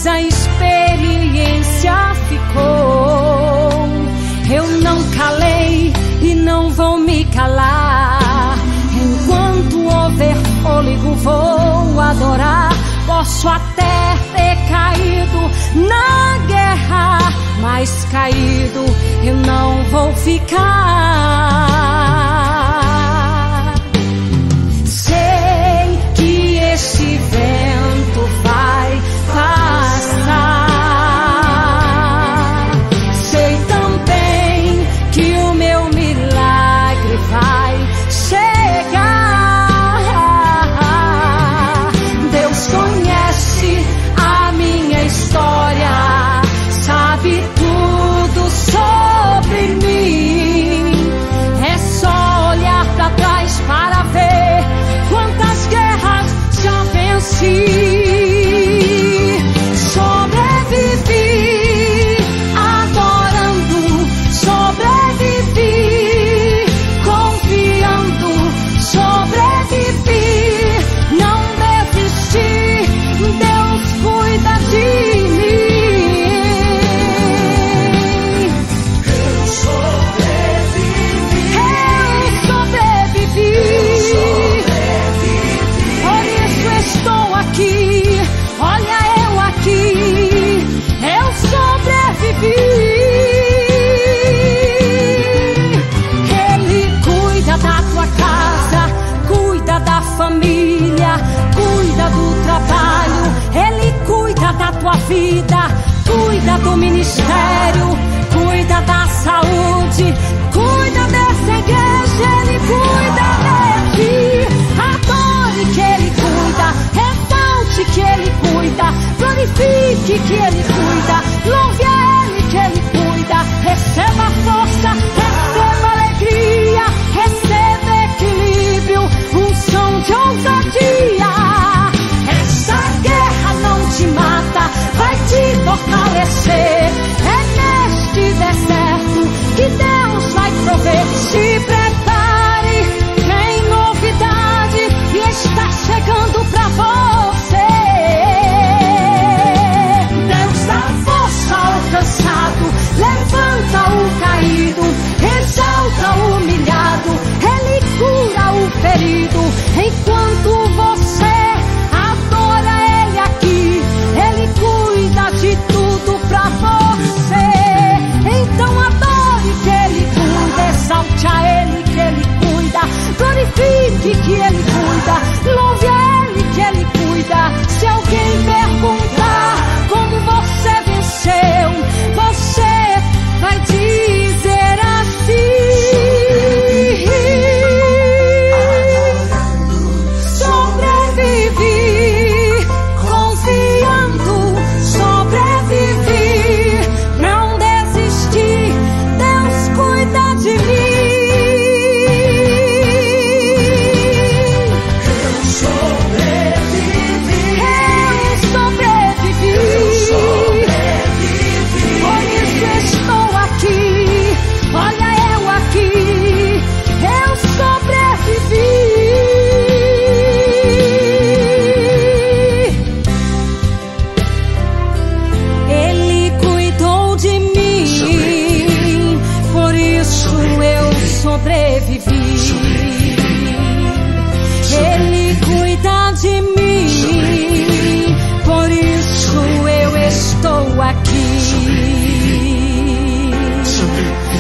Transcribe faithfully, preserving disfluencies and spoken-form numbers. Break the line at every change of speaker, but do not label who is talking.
mas a experiência ficou. Eu não calei e não vou me calar. Enquanto houver fôlego vou adorar. Posso até ter caído na guerra, mas caído eu não vou ficar. Sei que este vento vai passar. Sei também que o meu milagre vai chegar. Deus conhece a minha história, sabe tudo sobre mim. É só olhar pra trás para ver quantas guerras já venci. Sobrevivi adorando, sobrevivi confiando, sobrevivi, não desisti. Deus cuida de mim. Eu sobrevivi. Eu sobrevivi. Por isso estou aqui. Olha eu aqui. Eu sobrevivi. Ele cuida da tua casa, cuida da família, cuida do trabalho. Ele cuida da tua vida, cuida do ministério, cuida da saúde, cuida dessa igreja. Ele cuida de ti. Adore que Ele cuida, exalte que Ele cuida, glorifique que Ele cuida, louve a Ele que Ele cuida. Receba força, receba alegria, receba equilíbrio, unção de ousadia. Essa guerra não te mata, vai te fortalecer. É neste deserto que Deus vai prover. Se prepare, tem novidade e está chegando pra você. Deus dá força ao cansado, levanta o caído, exalta o humilhado, Ele cura o ferido. Enquanto você adora Ele aqui, Ele cuida de tudo pra você. Então adore que Ele cuida, exalte a Ele que Ele cuida, glorifique que Ele cuida, louve a Ele que Ele cuida. Se alguém perguntar como você venceu, você vai dizer assim: sobrevivi confiando, sobrevivi, não desisti, Deus cuida de mim. Eu sobrevivi, eu sobrevivi, por isso estou aqui. Olha eu aqui, eu sobrevivi. Ele cuidou de mim, por isso eu sobrevivi. Ele cuida de mim, por isso eu estou aqui.